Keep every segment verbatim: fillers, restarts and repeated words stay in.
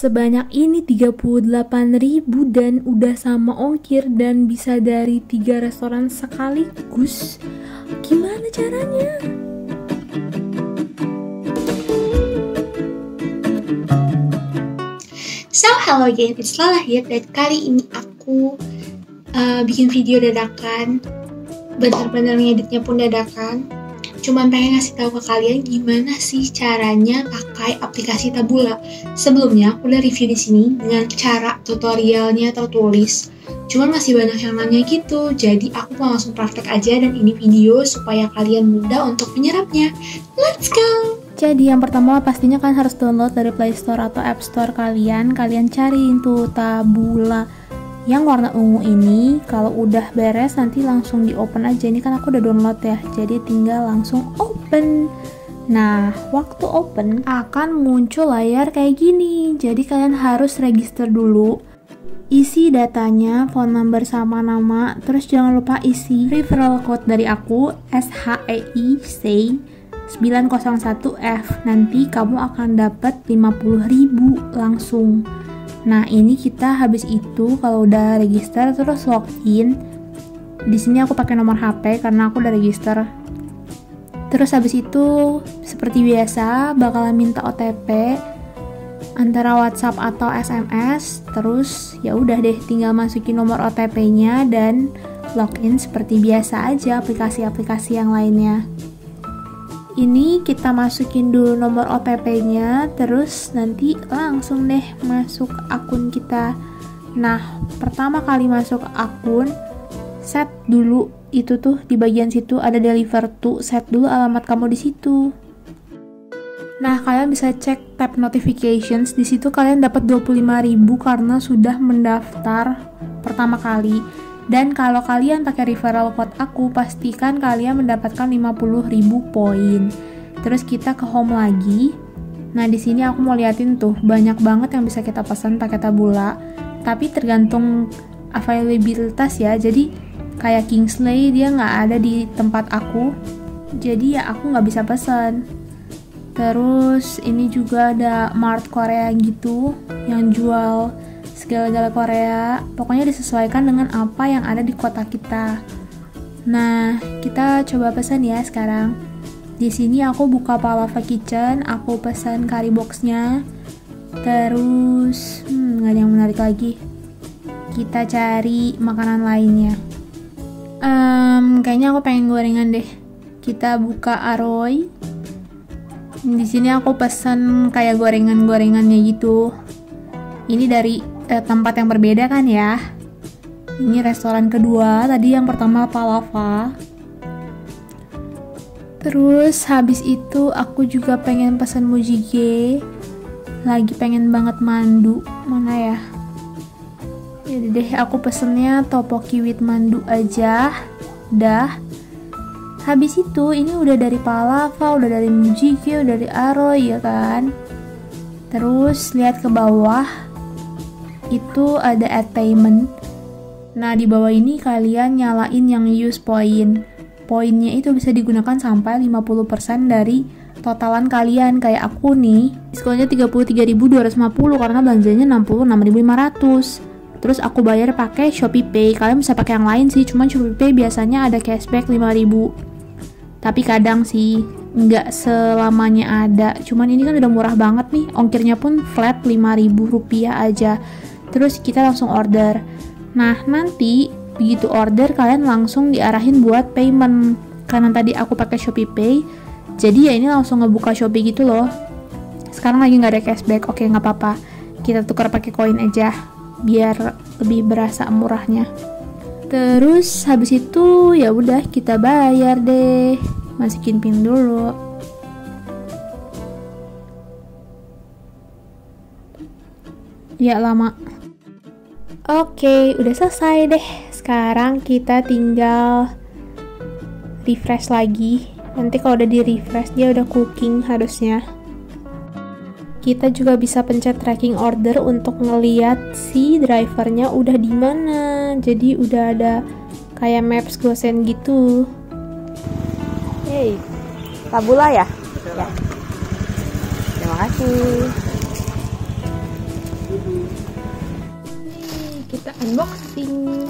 sebanyak ini tiga puluh delapan ribu dan udah sama ongkir dan bisa dari tiga restoran sekaligus. Gimana caranya? So, hello again, it's Lala here, dan kali ini aku uh, bikin video dadakan. Bener-bener ngeditnya pun dadakan. Cuman pengen ngasih tahu ke kalian gimana sih caranya pakai aplikasi Taboola. Sebelumnya aku udah review di sini dengan cara tutorialnya tertulis. Cuman masih banyak yang nanya gitu, jadi aku mau langsung praktek aja dan ini video supaya kalian mudah untuk menyerapnya. Let's go! Jadi yang pertama pastinya kan harus download dari Play Store atau App Store kalian. Kalian cariin tuh Taboola yang warna ungu ini. Kalau udah beres nanti langsung di open aja. Ini kan aku udah download ya, jadi tinggal langsung open. Nah, waktu open akan muncul layar kayak gini. Jadi kalian harus register dulu, isi datanya, phone number sama nama. Terus jangan lupa isi referral code dari aku, S H E I say sembilan nol satu F. Nanti kamu akan dapat lima puluh ribu langsung. Nah, ini kita habis itu kalau udah register terus login. Di sini aku pakai nomor H P karena aku udah register. Terus habis itu seperti biasa bakalan minta O T P antara WhatsApp atau S M S. Terus ya udah deh, tinggal masukin nomor O T P-nya dan login seperti biasa aja aplikasi-aplikasi yang lainnya. Ini kita masukin dulu nomor O T P-nya, terus nanti langsung deh masuk akun kita. Nah, pertama kali masuk akun, set dulu itu tuh di bagian situ ada deliver to, set dulu alamat kamu di situ. Nah, kalian bisa cek tab notifications, di situ kalian dapat dua puluh lima ribu karena sudah mendaftar pertama kali. Dan kalau kalian pakai referral code aku, pastikan kalian mendapatkan lima puluh ribu poin. Terus kita ke home lagi. Nah, di sini aku mau liatin tuh, banyak banget yang bisa kita pesan pakai Taboola. Tapi tergantung availabilitas ya. Jadi kayak Kingsley dia nggak ada di tempat aku. Jadi ya aku nggak bisa pesan. Terus ini juga ada Mart Korea gitu yang jual segala-gala Korea. Pokoknya disesuaikan dengan apa yang ada di kota kita. Nah, kita coba pesan ya sekarang. Di sini aku buka Palava Kitchen, aku pesan curry box-nya. Terus, hmm, nggak ada yang menarik lagi. Kita cari makanan lainnya. Um, kayaknya aku pengen gorengan deh. Kita buka Aroy. Di sini aku pesan kayak gorengan-gorengannya gitu. Ini dari Eh, tempat yang berbeda kan ya. Ini restoran kedua, tadi yang pertama Palava. Terus habis itu aku juga pengen pesan mujige. Lagi pengen banget mandu. Mana ya? Jadi deh aku pesennya topoki with mandu aja. Dah. Habis itu ini udah dari Palava, udah dari mujige, udah dari Aroy ya kan. Terus lihat ke bawah. Itu ada add payment. Nah, di bawah ini kalian nyalain yang use point. Poinnya itu bisa digunakan sampai lima puluh persen dari totalan kalian. Kayak aku nih, diskonnya tiga puluh tiga ribu dua ratus lima puluh karena belanjanya enam puluh enam ribu lima ratus. Terus aku bayar pakai Shopee Pay. Kalian bisa pakai yang lain sih, cuman Shopee Pay biasanya ada cashback lima ribu. Tapi kadang sih nggak selamanya ada. Cuman ini kan udah murah banget nih. Ongkirnya pun flat lima ribu rupiah aja. Terus kita langsung order. Nah, nanti begitu order kalian langsung diarahin buat payment. Karena tadi aku pakai Shopee Pay, jadi ya ini langsung ngebuka Shopee gitu loh. Sekarang lagi nggak ada cashback. Oke, nggak apa-apa. Kita tukar pakai koin aja, biar lebih berasa murahnya. Terus habis itu ya udah kita bayar deh. Masukin pin dulu. Ya lama. Oke, udah selesai deh. Sekarang kita tinggal refresh lagi. Nanti kalau udah di refresh dia udah cooking harusnya. Kita juga bisa pencet tracking order untuk ngeliat si drivernya udah di mana. Jadi udah ada kayak maps Gosen gitu. Hey, Taboola ya? Ya. Terima kasih. Nih, kita unboxing.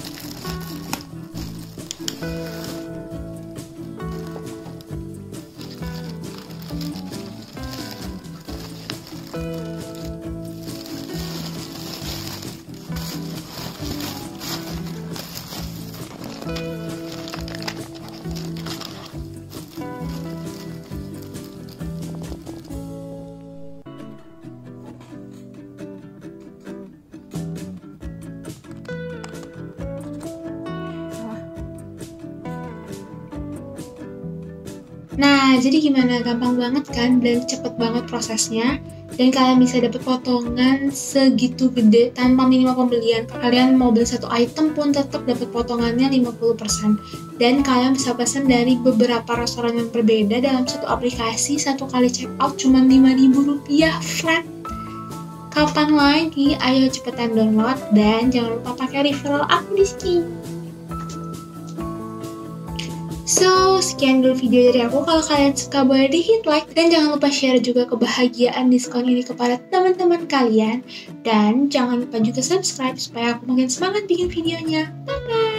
Nah, jadi gimana? Gampang banget kan dan cepet banget prosesnya. Dan kalian bisa dapat potongan segitu gede tanpa minimal pembelian. Kalian mau beli satu item pun tetap dapat potongannya lima puluh persen. Dan kalian bisa pesan dari beberapa restoran yang berbeda dalam satu aplikasi. Satu kali check out cuma lima ribu rupiah flat. Kapan lagi? Ayo cepetan download dan jangan lupa pakai referral aku di sini. So, sekian dulu video dari aku. Kalau kalian suka boleh di hit like dan jangan lupa share juga kebahagiaan diskon ini kepada teman-teman kalian. Dan jangan lupa juga subscribe supaya aku makin semangat bikin videonya. Bye bye.